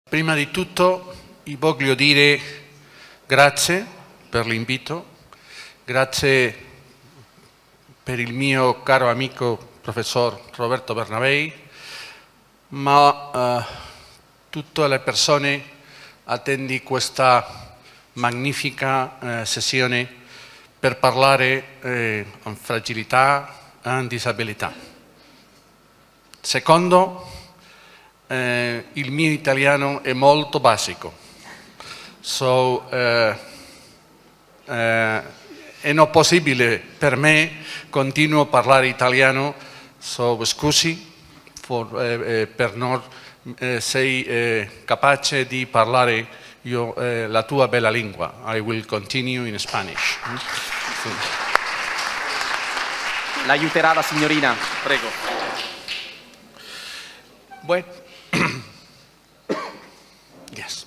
Prima di tutto voglio dire grazie per l'invito, grazie per il mio caro amico professor Roberto Bernabei, ma tutte le persone attendi questa magnifica sessione per parlare di fragilità e disabilità. Secondo, il mio italiano è molto basico, è non possibile per me continuo a parlare italiano, scusi per non sei capace di parlare la tua bella lingua. I will continue in Spanish. L'aiuterà la signorina, prego. Bueno. Yes.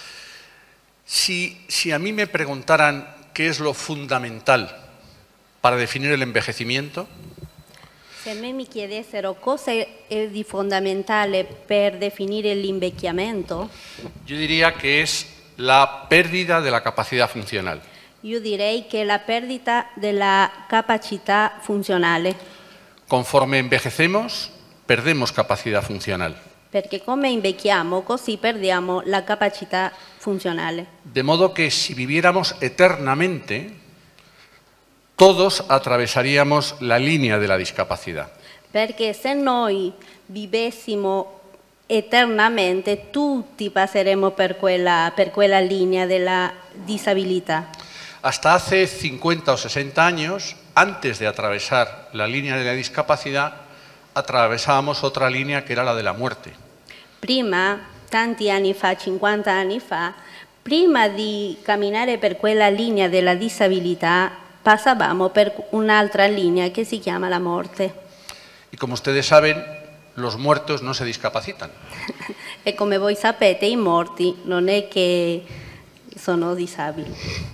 Si a mí me preguntaran qué es lo fundamental para definir el envejecimiento, se me mi chiedessero cosa è di fondamentale per definire l'invecchiamento, yo diría que es la pérdida de la capacidad funcional. io direi che è la perdita della capacità funzionale. Conforme envejecemos, perdemos capacidad funcional. Perché come invecchiamo, così perdiamo la capacità funzionale. De modo que si viviéramos eternamente, todos atravesaríamos la línea de la discapacidad. Perché se noi vivessimo eternamente, tutti passeremo per quella linea della disabilità. Hasta hace 50 o 60 años, antes de atravesar la línea de la discapacidad, atravesábamos otra línea que era la de la muerte. Prima, tanti anni fa, 50 anni fa, prima di camminare per quella linea della disabilità, passavamo per un'altra linea che si chiama la morte. Y como ustedes saben, los muertos no se discapacitan. E come voi sapete, i morti non è che sono disabili.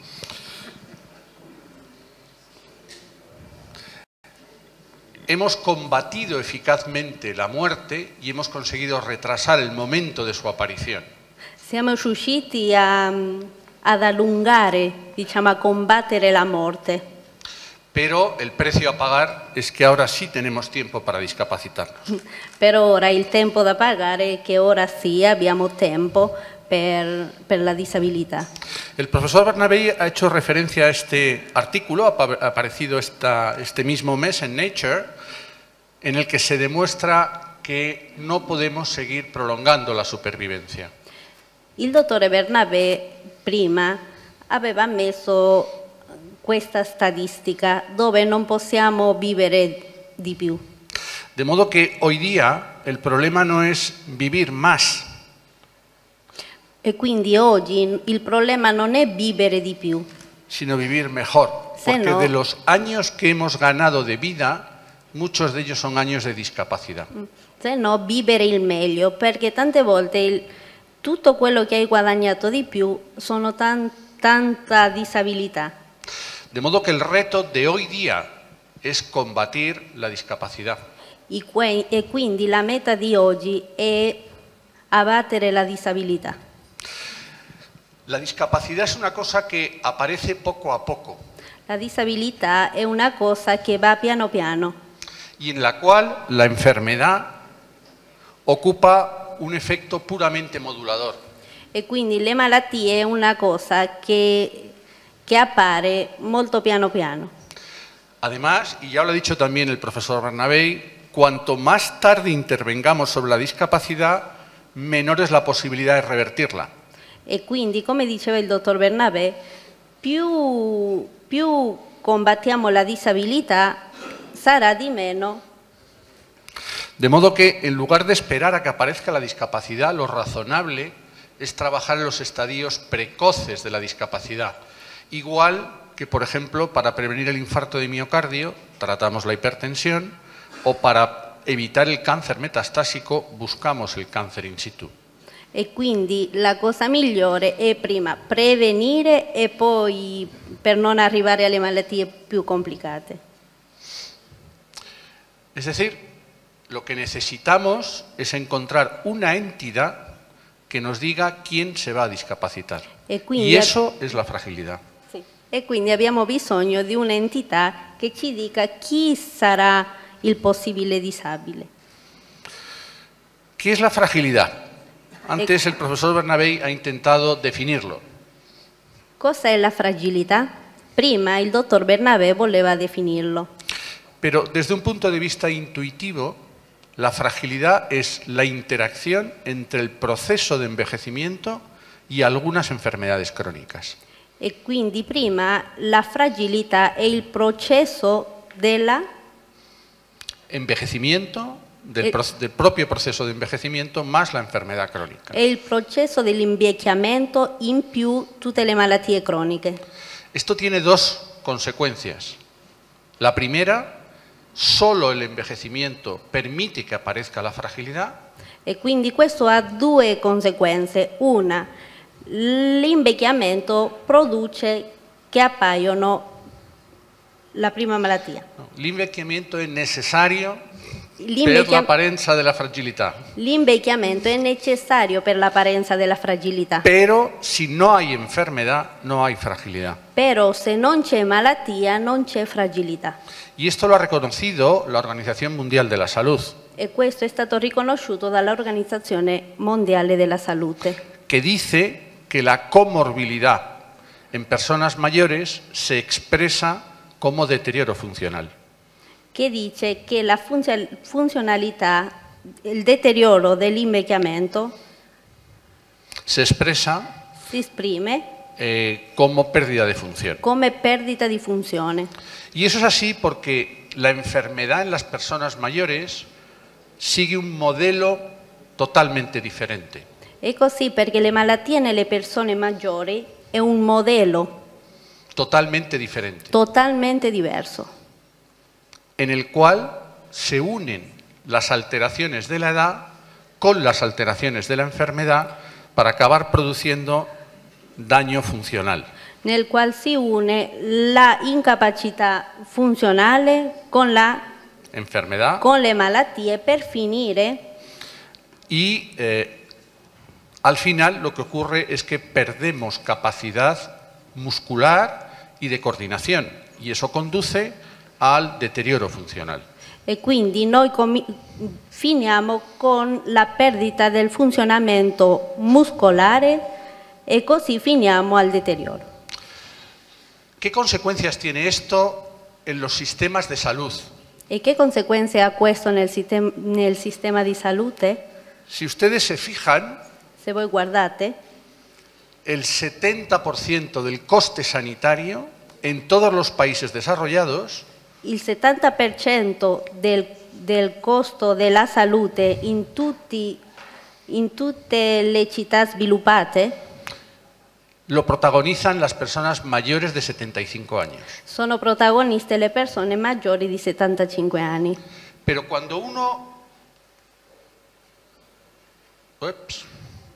Hemos combatido eficazmente la muerte y hemos conseguido retrasar el momento de su aparición. Siamo riusciti ad allungare, diciamo, a combattere la morte. Pero el precio a pagar es que ahora sí tenemos tiempo para discapacitarnos. Però ora il tempo da pagare è che ora sì abbiamo tempo per la disabilità. El profesor Bernabei ha hecho referencia a este artículo, ha aparecido este mismo mes en Nature, en el que se demuestra que no podemos seguir prolongando la supervivencia. Il dottore Bernabé prima aveva messo questa statistica dove non possiamo vivere di più. De modo que hoy día el problema no es vivir más. E quindi oggi il problema non è vivere di più, sino vivir mejor, porque de los años que hemos ganado de vida, muchos de ellos son años de discapacidad. Se no, vivere il meglio, perché tante volte tutto quello che hai guadagnato di più sono tanta disabilità. De modo que el reto de hoy día es combatir la discapacidad. E quindi la meta di oggi è abbattere la disabilità. La discapacidad es una cosa que aparece poco a poco. La disabilità è una cosa che va piano piano. Y en la cual la enfermedad ocupa un efecto puramente modulador. E quindi le malattie è una cosa che appare molto piano piano. Además, y ya lo ha dicho también el profesor Bernabei, cuanto más tarde intervengamos sobre la discapacidad, menor es la posibilidad de revertirla. E quindi, come diceva il dottor Bernabé, più combattiamo la disabilità, sarà di meno. De modo que, en lugar de esperar a que aparezca la discapacidad, lo razonable es trabajar en los estadios precoces de la discapacidad. Igual que, por ejemplo, para prevenir el infarto de miocardio, tratamos la hipertensión, o para evitar el cáncer metastásico, buscamos el cáncer in situ. E quindi la cosa migliore è prima prevenire e poi per non arrivare alle malattie più complicate. Es decir, lo que necesitamos es encontrar una entidad que nos diga quién se va a discapacitar. quindi Y eso es la fragilidad. Sì. E quindi abbiamo bisogno di un'entità che ci dica chi sarà il possibile disabile. ¿Qué es la fragilidad? Antes el profesor Bernabé ha intentado definirlo. Cosa è la fragilità? Prima il dottor Bernabé voleva definirlo. Pero desde un punto de vista intuitivo, la fragilidad es la interacción entre el proceso de envejecimiento y algunas enfermedades crónicas. E quindi prima la fragilità è il processo della Envejecimiento, del propio proceso de envejecimiento más la enfermedad crónica. è il processo dell'invecchiamento in più tutte le malattie croniche. Esto tiene dos consecuencias. La primera, solo el envejecimiento permite que aparezca la fragilidad. E quindi questo ha due conseguenze. Una, l'invecchiamento produce che appaiono la prima malattia. L'invecchiamento è necessario per l'apparenza della fragilità. L'invecchiamento è necessario per l'apparenza della fragilità. Pero si no hay enfermedad, no hay fragilidad. Però se non c'è malattia, non c'è fragilità. Y esto lo ha reconocido la Organización Mundial de la Salud, E questo è stato riconosciuto dall'Organizzazione Mondiale della Salute, que dice que la comorbilidad en personas mayores se expresa como deterioro funcional. che dice che la funzionalità, il deterioro dell'invecchiamento Se expresa si esprime como pérdida de función. come perdita di funzione. Y eso es así porque la enfermedad en las personas mayores sigue un modelo totalmente diferente. È così perché le malattie nelle persone maggiori è un modello Totalmente diferente, totalmente diverso, en el cual se unen las alteraciones de la edad con las alteraciones de la enfermedad para acabar produciendo daño funcional. nel quale si une la incapacità funzionale con Enfermedad le malattie per finire y al final lo que ocurre es que perdemos capacidad muscular y de coordinación y eso conduce al deterioro funcional. e quindi noi finiamo con la perdita del funzionamento muscolare e così finiamo al deterioro. ¿Qué consecuencias tiene esto en los sistemas de salud? E che conseguenze ha questo nel sistema di salute? Si ustedes se fijan, Se voi guardate, el 70% del coste sanitario en todos los países desarrollados il 70% del costo della salute in tutte le città sviluppate lo protagonizan las personas mayores de 75 años. sono protagoniste le persone maggiori di 75 anni. Pero cuando uno... Ups.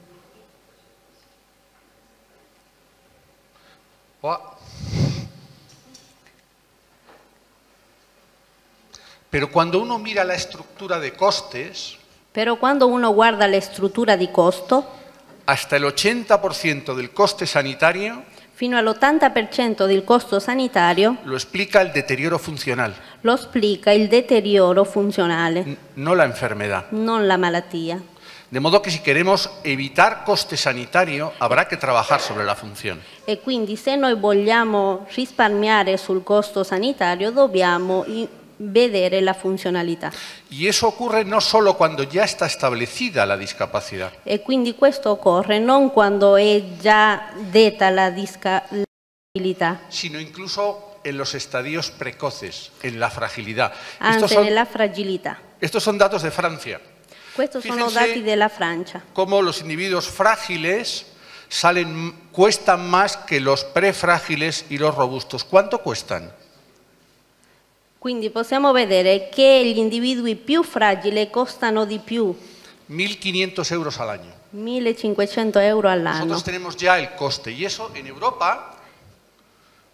Pero cuando uno mira la estructura de costes, Però quando uno guarda la struttura di costo, hasta el 80% del coste sanitario fino all'80% del costo sanitario lo explica el deterioro funcional, lo spiega il deterioro funzionale, no la enfermedad. non la malattia. De modo que si queremos evitar coste sanitario, habrá que trabajar sobre la función. E quindi se noi vogliamo risparmiare sul costo sanitario dobbiamo vedere la funzionalità. Y eso ocurre no solo cuando ya está establecida la discapacidad, E quindi questo occorre non quando è già detta la disabilità, sino incluso en los estadios precoces, en la fragilidad. anzi nella fragilità. Estos son datos de Francia. Questi sono Fíjense dati della Francia. Cómo los individuos frágiles cuestan más que los prefrágiles y los robustos. ¿Cuánto cuestan? Quindi possiamo vedere che gli individui più fragili costano di più, 1.500 euros al año. 1.500 euro all'anno. Nosotros tenemos ya el coste y eso en Europa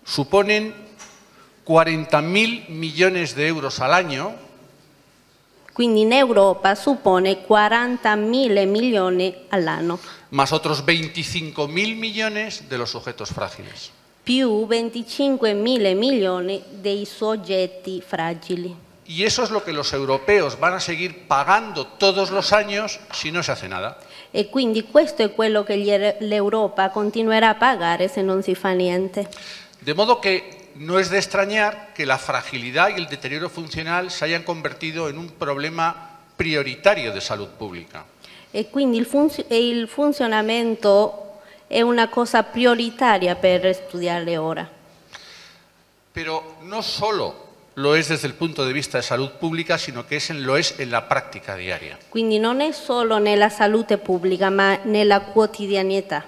suponen 40.000 millones de euros al año Quindi in Europa suppone 40.000 milioni all'anno, más otros 25.000 millones de los sujetos frágiles. più 25.000 milioni dei soggetti fragili. Y eso es lo que los europeos van a seguir pagando todos los años si no se hace nada. E quindi questo è quello che l'Europa continuerà a pagare se non si fa niente. De modo que no es de extrañar que la fragilidad y el deterioro funcional se hayan convertido en un problema prioritario de salud pública. E quindi il funzionamento è una cosa prioritaria per studiarle ora. Pero no solo lo es desde el punto de vista de salud pública, sino que lo es en la práctica diaria. Quindi non è solo nella salute pubblica, ma nella quotidianità.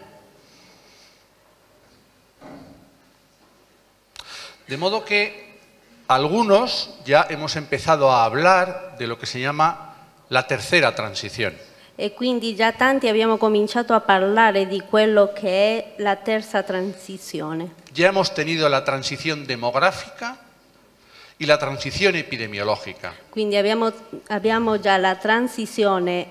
De modo que algunos ya hemos empezado a hablar de lo que se llama la tercera transición. E quindi già tanti abbiamo cominciato a parlare di quello che è la terza transizione. Ya hemos tenido la transición demográfica y la transición epidemiológica. Quindi abbiamo già la transizione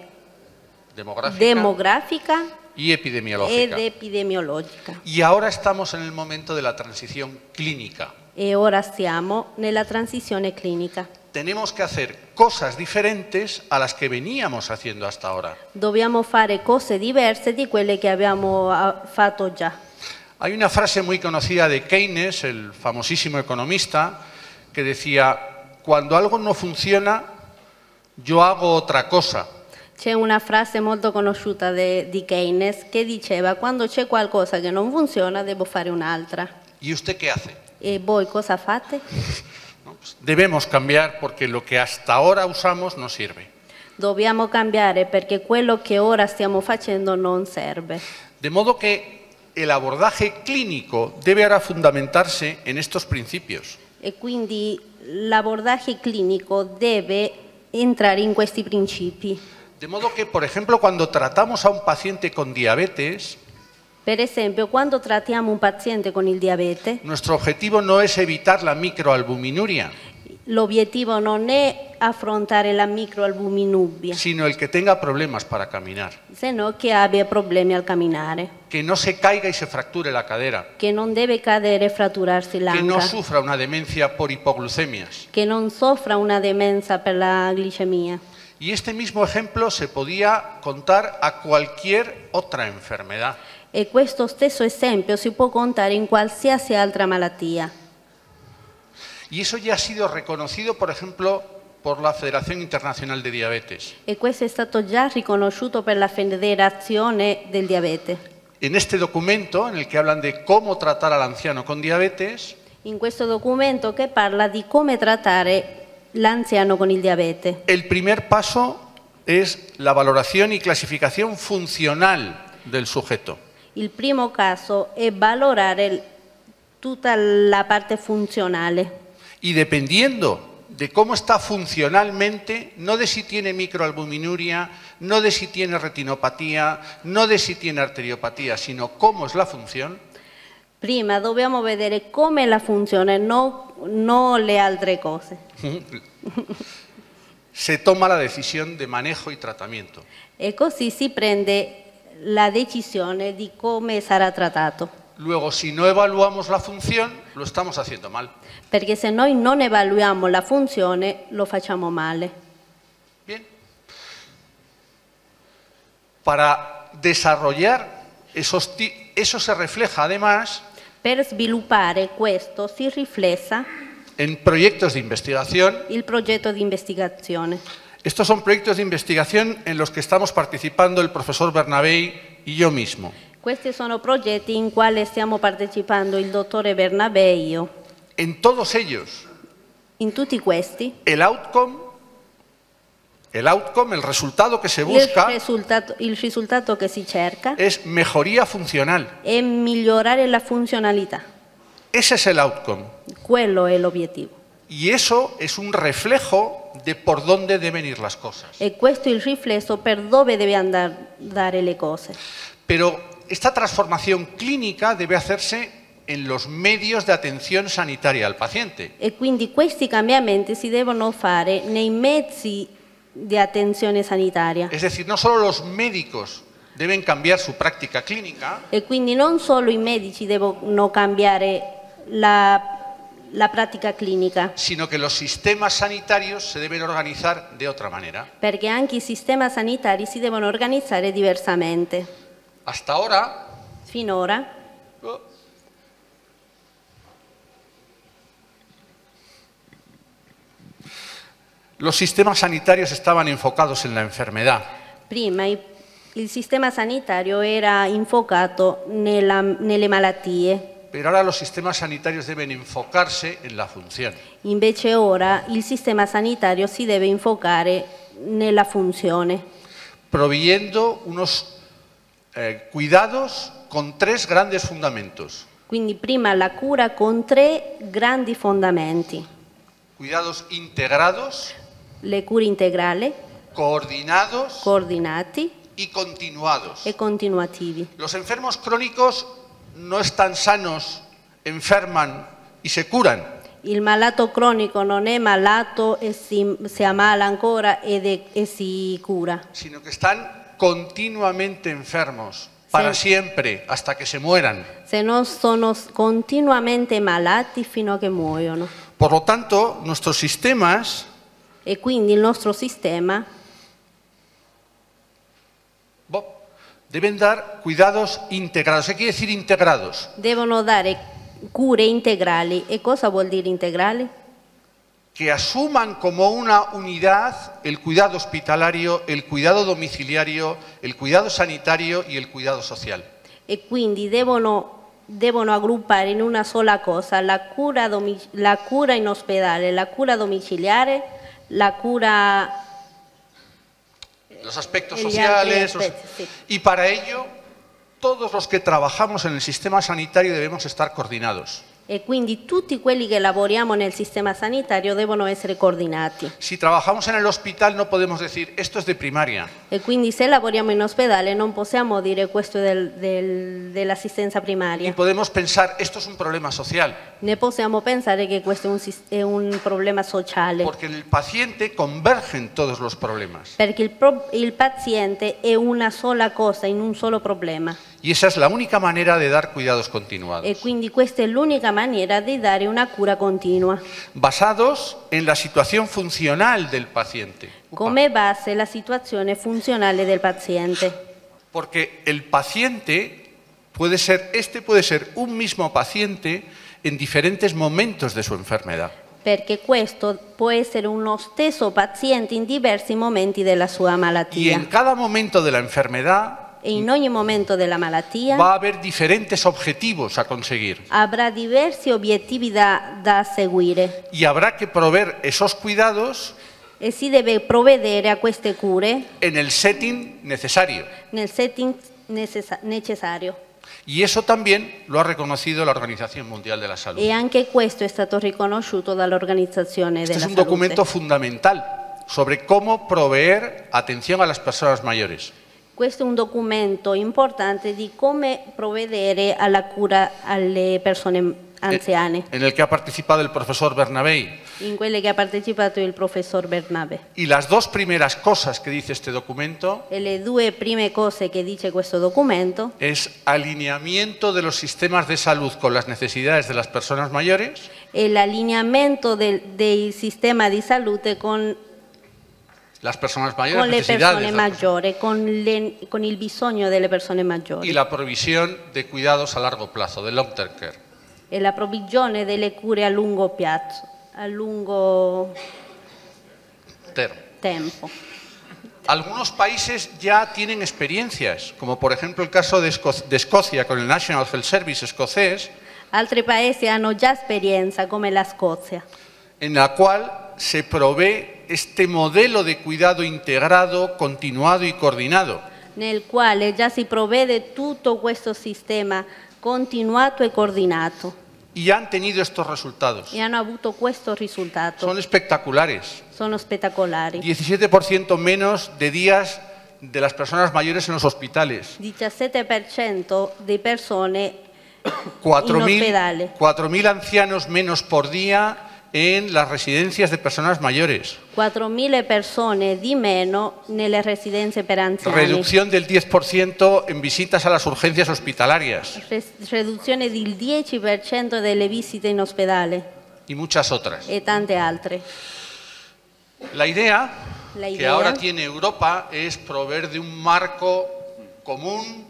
Demografica y ed epidemiológica. epidemiologica. Y ahora estamos en el momento de la transición clínica. E ora stiamo nella transizione clinica. Tenemos que hacer cosas diferentes a las que veníamos haciendo hasta ahora. Dobbiamo fare cose diverse di quelle che abbiamo fatto già. Hay una frase muy conocida de Keynes, el famosísimo economista, que decía: cuando algo no funciona, yo hago otra cosa. C'è una frase molto conosciuta di Keynes che diceva: quando c'è qualcosa che non funziona, devo fare un'altra. ¿Y usted qué hace? E voi cosa fate? Debemos cambiar porque lo que hasta ahora usamos no sirve. Dobbiamo cambiare perché quello che ora stiamo facendo non serve. De modo que el abordaje clínico debe ahora fundamentarse en estos principios. E quindi l'abordaggio clinico deve entrare in questi principi. De modo que, por ejemplo, cuando tratamos a un paciente con diabetes, Per esempio, quando trattiamo un paziente con il diabete, nuestro objetivo no es evitar la microalbuminuria, l'obiettivo non è affrontare la microalbuminuria, sino el que tenga problemas para caminar, se no che abbia problemi al camminare, que no se caiga y se fracture la cadera, che non deve cadere e fratturarsi que no l'anca, sufra una demencia por hipoglucemias. che non soffra una demenza per la glicemia. Y este mismo ejemplo se podía contar a cualquier otra enfermedad. E questo stesso esempio si può contare in qualsiasi altra malattia. Y eso ya ha sido reconocido, por ejemplo, por la Federación Internacional de Diabetes. E questo è stato già riconosciuto per la Federazione del Diabete. En este documento, en el que hablan de cómo tratar al anciano con diabetes, In questo documento che parla di come trattare l'anziano con il diabete. el primer paso es la valoración y clasificación funcional del sujeto. Il primo caso è valorare tutta la parte funzionale. Y dependiendo de cómo está funcionalmente, no de si tiene microalbuminuria, no de si tiene retinopatía, no de si tiene arteriopatía, sino cómo es la función, Prima dobbiamo vedere come la funzione, non le altre cose. se toma la decisión de manejo y tratamiento. E così si prende la decisione di come sarà trattato. Luego, si no evaluamos la función, lo estamos haciendo mal. Perché se noi non evaluiamo la funzione, lo facciamo male. Bien. Para desarrollar eso se refleja además Per sviluppare questo si riflessa en proyectos de investigación. il progetto di investigazione. Estos son proyectos de investigación en los que estamos participando el profesor Bernabé y yo mismo. Questi sono progetti in quali stiamo partecipando il dottore Bernabé e io. En todos ellos, In tutti questi, el outcome, el resultado que se busca il risultato che si cerca es mejoría funcional. è migliorare la funzionalità. Ese es el outcome. Quello è l'obiettivo. Y eso es un reflejo de por dónde deben ir las cosas. E questo è il riflesso per dove deve andare le cose. Pero esta transformación clínica debe hacerse en los medios de atención sanitaria al paciente. E quindi questi cambiamenti si devono fare nei mezzi di attenzione sanitaria. Es decir, no solo los médicos deben cambiar su práctica clínica, E quindi non solo i medici devono cambiare la pratica clinica, sino que los sistemas sanitarios se deben organizar de otra manera. perché anche i sistemi sanitari si devono organizzare diversamente. Hasta ahora, Finora los sistemas sanitarios estaban enfocados en la enfermedad. prima il sistema sanitario era infocato nelle malattie, Pero ahora los sistemas sanitarios deben enfocarse en la función. invece ora il sistema sanitario si deve infocare nella funzione, Proveyendo unos cuidados con tres grandes fundamentos. quindi prima la cura con 3 grandi fondamenti: Cuidados integrados, le cure integrali, coordinados coordinati y continuados. e continuativi. Los enfermos crónicos no están sanos, enferman y se curan, Il malato cronico non è malato e si ammala ancora e si cura, sino que están continuamente enfermos, para siempre, hasta que se mueran. se non sono continuamente malati fino a che muoiono. Por lo tanto, nuestros sistemas E quindi il nostro sistema deben dar cuidados integrados. ¿Qué quiere decir integrados? devono dare cure integrali. E cosa vuol dire integrali? Que asuman como una unidad el cuidado hospitalario, el cuidado domiciliario, el cuidado sanitario y el cuidado social. E quindi devono aggruppare in una sola cosa la cura in ospedale, la cura domiciliare, la cura... Los aspectos Y sociales. sí. Y para ello, todos los que trabajamos en el sistema sanitario debemos estar coordinados. E quindi tutti quelli che lavoriamo nel sistema sanitario devono essere coordinati. Si trabajamos en el hospital no podemos decir, esto es de primaria. E quindi se lavoriamo in ospedale non possiamo dire questo è dell'assistenza Y primaria. podemos pensar, esto es un problema social. Ne possiamo pensare che questo è un problema sociale. Porque en el paciente convergen todos los problemas. Perché il paziente è una sola cosa, in un solo problema. Y esa es la única manera de dar cuidados continuados. E quindi questa è l'unica maniera di dare una cura continua. Basados en la situación funcional del paciente. Come base la situazione funzionale del paziente. Porque el paciente puede ser un mismo paciente en diferentes momentos de su enfermedad. Perché questo può essere uno stesso paziente in diversi momenti della sua Y malattia. en cada momento de la enfermedad E in ogni momento della malattia va a haber diferentes objetivos a conseguir. avrà diversi obiettivi da seguire Y habrá que proveer esos cuidados e si deve provvedere a queste cure en el setting necesario. nel setting necessario. Y eso también lo ha reconocido la Organización Mundial de la Salud. E anche questo è stato riconosciuto dall'Organizzazione Este es della un Salute. documento fundamental sobre cómo proveer atención a las personas mayores. Questo è un documento importante di come provvedere alla cura alle persone anziane, En el que ha participado el profesor Bernabé. in quelle che ha partecipato il professor Bernabé. Y las dos primeras cosas que dice este documento E le due prime cose che dice questo documento es alineamiento de los sistemas de salud con las necesidades de las personas mayores è l'allineamento del sistema di salute con las personas mayores, le necesidades persone de las maggiori, con il bisogno delle persone personas. maggiori Y la provisión de cuidados a largo plazo, de long term care. e la provvigione delle cure a lungo piazzo, a lungo tempo. Algunos países ya tienen experiencias, como por ejemplo el caso de Escocia con el National Health Service escocés, Altri paesi hanno già esperienza, come la Scozia, en la cual se provee este modelo de cuidado integrado, continuado y coordinado. nel quale già si provvede tutto questo sistema continuato e coordinato Y han tenido estos resultados. e hanno avuto questo risultato. Son espectaculares. Sono spettacolari. 17% menos de días de las personas mayores en los hospitales. 17% di persone 4.000 ospedale. 4.000 ancianos menos por día en las residencias de personas mayores. 4.000 persone di meno nelle residenze per anziani. Reducción del 10% en visitas a las urgencias hospitalarias. Riduzione del 10% delle visite in ospedale. Y muchas otras. E tante altre. La idea que ahora tiene Europa es proveer de un marco común.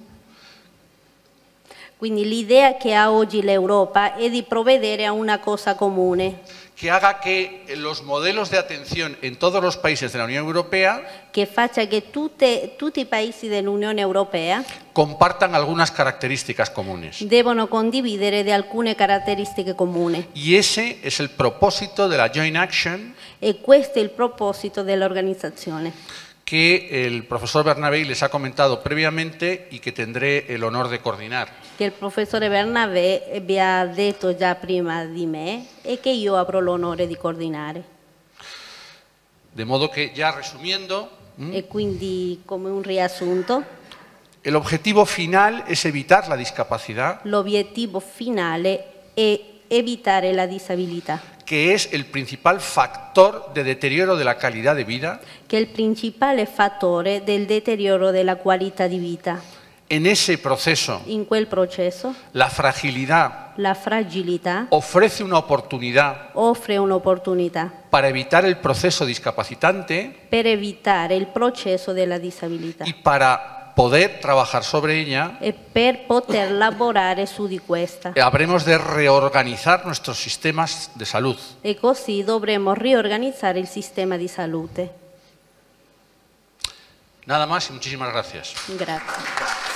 Quindi l'idea che ha oggi l'Europa è di provvedere a una cosa comune. Que haga que los modelos de atención en todos los países de la Unión Europea che faccia che tutti i paesi dell'Unione Europea compartan algunas características comunes. devono condividere di alcune caratteristiche comuni. Y ese es el propósito de la Joint Action E questo è il proposito dell'organizzazione. que el profesor Bernabé les ha comentado previamente y que tendré el honor de coordinar. Che il professore Bernabé vi ha detto già prima di me e che io avrò l'onore di coordinare. De modo que, ya resumiendo, E quindi, come un riassunto, el objetivo final es evitar la discapacidad, l'obiettivo finale è evitare la disabilità, que es el principal factor de deterioro de la calidad de vida. che è il principale fattore del deterioro della qualità di vita. En ese proceso, In quel processo, la fragilidad la fragilità ofrece una oportunidad offre un'opportunità para evitar el proceso discapacitante per evitare il processo della disabilità y para poder trabajar sobre ella. e per poter lavorare su di questa. Habremos de reorganizar nuestros sistemas de salud. E così dovremo riorganizzare il sistema di salute. Nada más y muchísimas gracias. Grazie.